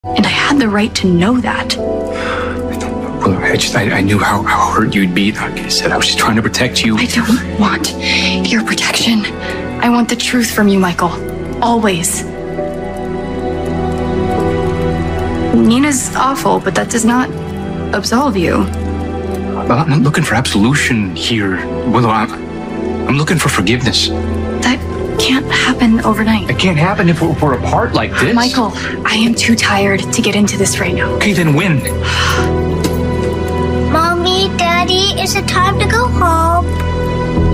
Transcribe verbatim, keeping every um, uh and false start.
And I had the right to know that. Well, I just, I, I knew how, how hurt you'd be. Like I said, I was just trying to protect you. I don't want your protection. I want the truth from you, Michael. Always. Nina's awful, but that does not absolve you. Well, I'm not looking for absolution here, Willow. I'm, I'm looking for forgiveness. That can't happen overnight. It can't happen if we're, we're apart like this. Michael, I am too tired to get into this right now. Okay, then when? Mommy, Daddy, is it time to go home?